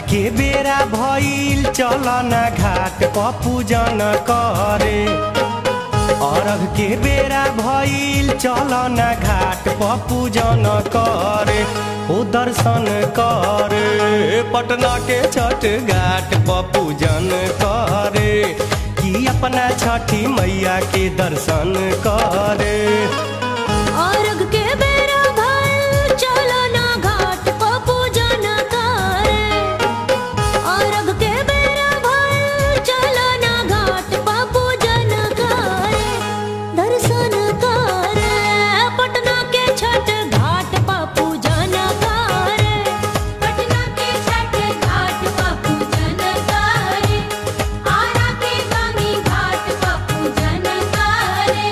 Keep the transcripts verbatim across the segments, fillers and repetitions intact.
के बेरा भइल चल ना घाट प पूजन करे। अरघ के बेरा भइल चल ना घाट प पूजन करे। ओ दर्शन करे पटना के छठ घाट प पूजन करे कि अपना छठी मैया के दर्शन करे। अरघ के बेरा भइल चल ना घाट प पूजन करे। अरघ के बेरा भइल चल ना घाट प पूजन करे। दर्शन करे पटना के छठ घाट प पूजन करे। पटना के छठ घाट प पूजन करे। आरा के गामी घाट प पूजन करे।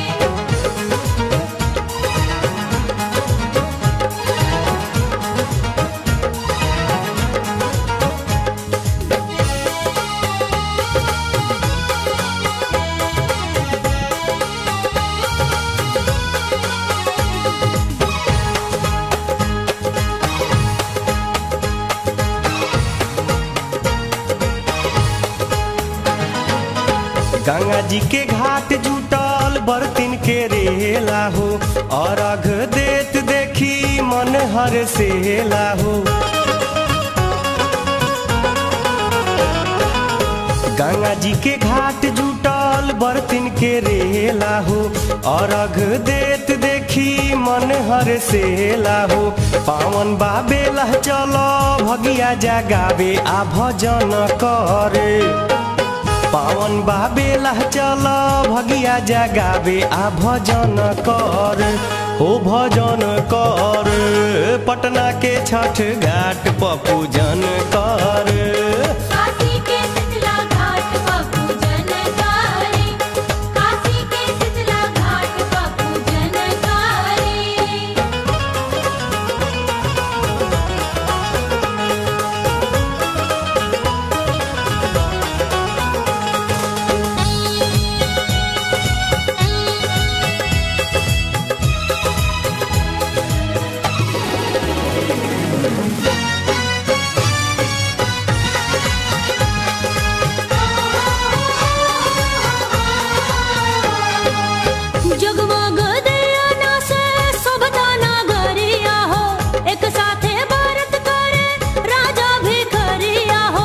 गंगा जी के घाट जुटल बर्तिन के रेला हो। अरघ देत देखी मन हर्षेला हो। गंगा जी के घाट जुटल बर्तिन के रेला हो। अरघ देत देखी मन हर्षेला हो। पावन बाबेला चलो भगिया जगावे आ भजन करे। पावन बाबेला चल भगिया जगावे आ भजन कर। हो भजन कर पटना के छठ घाट प पूजन कर। काशी के शीतला घाट प पूजन करे। काशी के शीतला घाट प पूजन करे। जगमग दियाना से शोभता नगरिया हो। एक साथे व्रत करे राजा भिखरिया हो।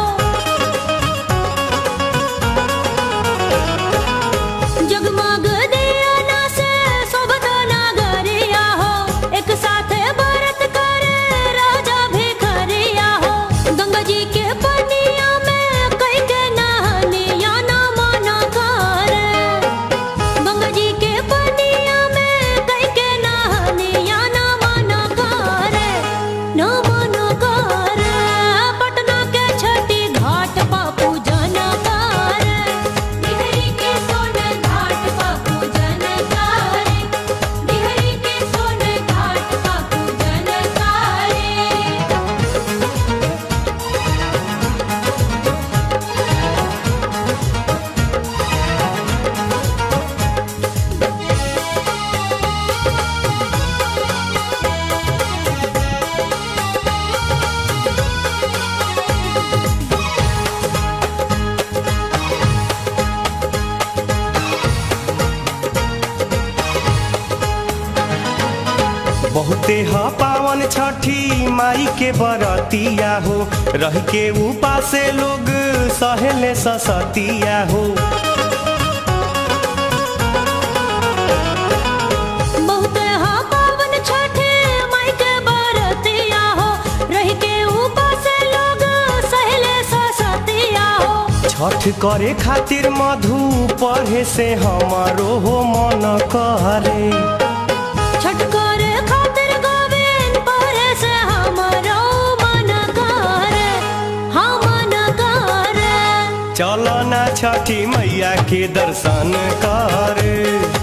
जगमग दियाना से शोभता नगरिया हो। एक साथे व्रत करे राजा भिखरिया हो। गंगा जी के पनिया में कई के नहनिया ना मना करे। गंगा जी के पनिया में कई के नहनिया ना मना करे। ना मना करे पटना के छठी घाट प पूजन करे। डिहरी के सोन घाट प पूजन करे। डिहरी के सोन घाट प पूजन करे। बहुते ह पावन छठी माई के बरतिया हो। रह के उपासे लोग सहेले ससतिया हो। बहुत हा पावन छठे माई के बरतिया हो। रह के उपास लोग सहेले ससतिया हो। छठ करे खातिर मधु पढ़े से हमारो हो मन करे। छठ करे खातिर गोविंद पढ़े से हमारो मन करे। हाँ मन करे। चलो ना छठी मैया के दर्शन करे।